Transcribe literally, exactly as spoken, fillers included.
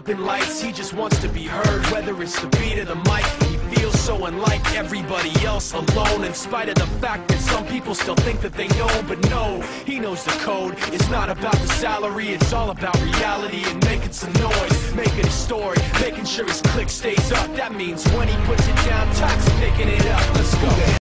flipping lights, he just wants to be heard. Whether it's the beat or the mic, he feels so unlike everybody else, alone. In spite of the fact that some people still think that they know, but no, he knows the code. It's not about the salary, it's all about reality and making some noise, making a story, making sure his click stays up. That means when he puts it down, Tox picking it up. Let's go.